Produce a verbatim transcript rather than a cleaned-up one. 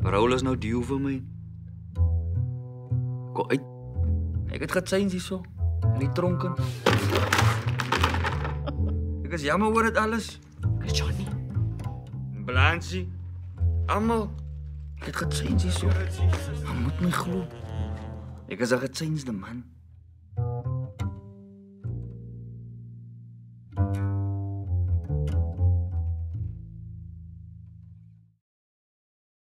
Raul is nou deel vir my. Kom uit. Ek het getuins hierso. In die tronk in. Ek is jammer oor dit alles. Ek is Johnny. Blancy. Almal. Ek het getuins hierso. Maar moet my glo. Ek is 'n getuinsde man.